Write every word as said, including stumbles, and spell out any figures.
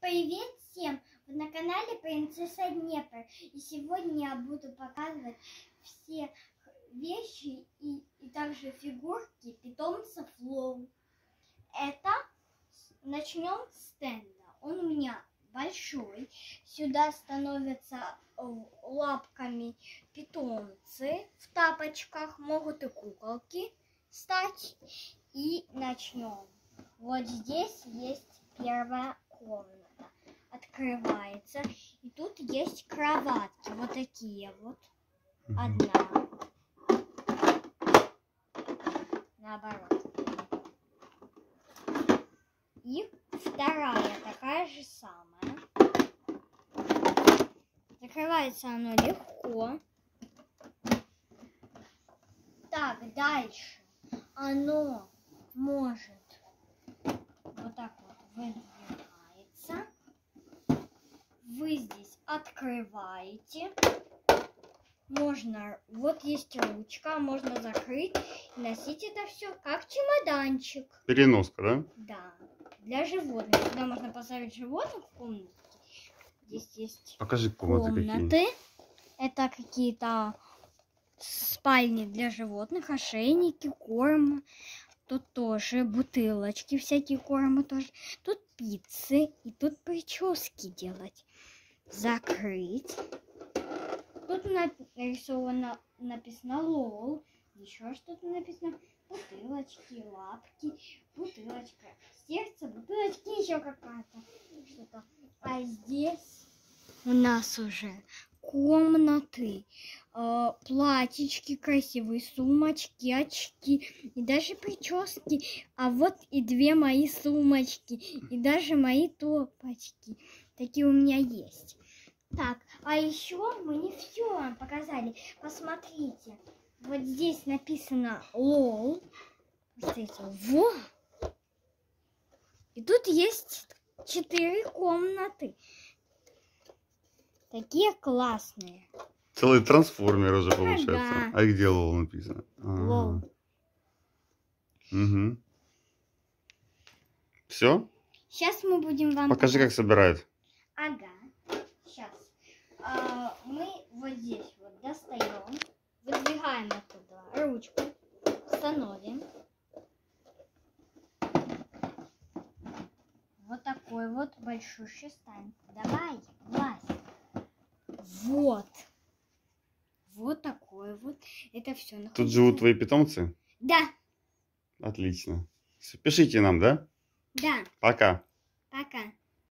Привет всем! Вы на канале Принцесса Днепр. И сегодня я буду показывать все вещи и, и также фигурки питомцев Лол. Это начнем с стенда. Он у меня большой. Сюда становятся лапками питомцы в тапочках. Могут и куколки стать. И начнем. Вот здесь есть первая комната. Открывается. И тут есть кроватки. Вот такие вот. Одна. Наоборот. И вторая такая же самая. Закрывается оно легко. Так, дальше. Оно может вот так вот выдвигается. Вы здесь открываете. Можно, вот есть ручка, можно закрыть и носить это все как чемоданчик. Переноска, да? Да. Для животных. Сюда можно поставить животных в комнате. Здесь есть Покажи комнаты, комнаты. какие. Это какие-то спальни для животных, ошейники, корм. Тут тоже бутылочки, всякие кормы тоже. Тут пиццы и тут прически делать. Закрыть. Тут нарисовано, написано лол. Еще что-то написано. Бутылочки, лапки, бутылочка, сердце, бутылочки, еще какая-то что-то. А здесь у нас уже комнаты, э, платьички красивые, сумочки, очки и даже прически. А вот и две мои сумочки и даже мои топочки. Такие у меня есть. Так, а еще мы не все вам показали. Посмотрите, вот здесь написано лол. Смотрите, во. И тут есть четыре комнаты. Такие классные. Целый трансформер уже получается. Ага. А где лол написано? Лол. Угу. Все? Сейчас мы будем вам... Покажи, как собирают. Ага. Сейчас. А, мы вот здесь вот достаем. Выдвигаем оттуда ручку. Установим. Вот такой вот большущий стань. Давай, влазь. Вот. Вот такой вот. Это все находится. Тут живут твои питомцы? Да. Отлично. Пишите нам, да? Да. Пока. Пока.